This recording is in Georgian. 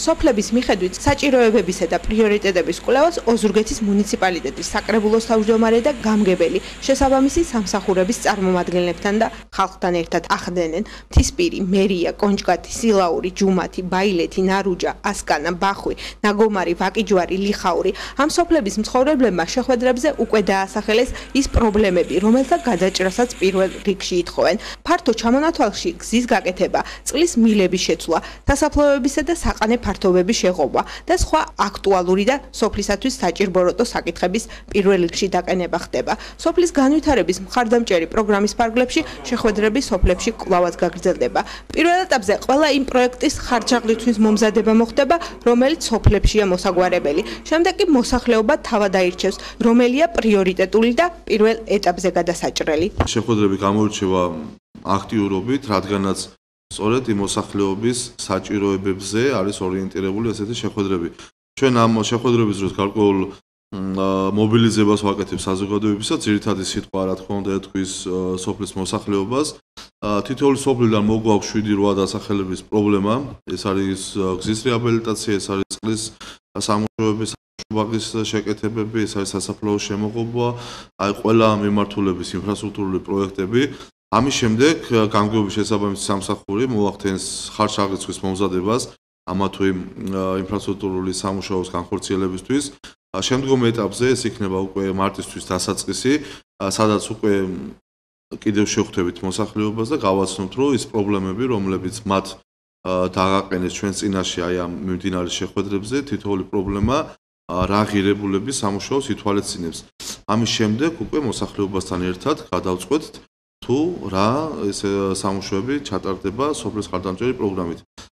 სოფლების მიხედვით საჭიროებებისა და პრიორიტეტების კვლევას ოზურგეთის მუნიციპალიტეტის საკრებულოს თავმჯდომარე და გამგებელი შესაბამისი სამსახურების წარმომადგენლებთან და ხალხთან ერთად ახდენენ. მთისპირი, მერია, კონჯგათი, სილაური, ჯუმათი, ბაილეთი, ნარუჯა, ასკანა, ბახვი, ნაგომარი, ვაკიჯვარი, ლიხაური. ამ სოფლების მცხოვრებლებმა შეხვედრებზე უკვე დაასახელეს ის პრობლემები, რომელთა გადაჭრასაც პირველ რიგში ითხოვენ. ფართო ჩამონათვალში გზის გაკეთება, წყლის მილების შეცვლა, დასაფლავებისა და საყანე ფართობების შეღობა და სხვა აქტუალური და სოფლისათვის საჭიროებო საკითხების პირველ რიგში დაყენება ხდება. სოფლის განვითარების მხარდამჭერი პროგრამის ფარგლებში შეხვედრები სოფლებში კვლავაც გაგრძელდება. პირველ ეტაპზე ყველა იმ პროექტის ხარჯაღლისთვის მომზადება მოხდება, რომელიც სოფლებშია მოსაგვარებელი. შემდეგ კი მოსახლეობა თავად აირჩევს, რომელია პრიორიტეტული და პირველ ეტაპზე გადასაჭრელი. შეხვედრები გამოირჩევა აქტიურობით, რადგანაც სწორედ იმ მოსახლეობის საჭიროებებზე არის ორიენტირებული ესეთი შეხვედრები. ჩვენ ამ შეხვედრების დროს გარკვეულ მობილიზებას ვაკეთებთ საზოგადოებისა, ძირითადი სიტყვა რა თქმა უნდა ეთქვის სოფლის მოსახლეობას. თითოეული სოფლიდან მოგვაქვს 7-8 დასახელების პრობლემა. ეს არის გზის რეაბილიტაცია, ეს არის წყლის სამუშაოების ბაგის შეკეთებები, ეს არის სასაფლაოს შემოღობა, აი ყველა მიმართულების ინფრასტრუქტურული პროექტები. ამის შემდეგ გამგეობის შესაბამისი სამსახური მოახდენს ხარჯაღლისთვის მომზადებას ამა თუ იმ ინფრასტრუქტურული სამუშაოს განხორციელებისთვის. შემდგომ ეტაპზე ეს იქნება უკვე მარტისთვის დასაწყისი, სადაც უკვე კიდევ შევხვდებით მოსახლეობას და გავაცნობთ, რომ ის პრობლემები, რომლებიც მათ დააყენეს ჩვენ წინაშე აი ამ მიმდინარე შეხვედრებზე, თითოეული პრობლემა რა ღირებულების სამუშაოს ითვალისწინებს. ამის შემდეგ უკვე მოსახლეობასთან ერთად გადავწყვეტთ თუ რა ეს სამუშაოები ჩატარდება სოფლის ხარდამჭერი პროგრამით.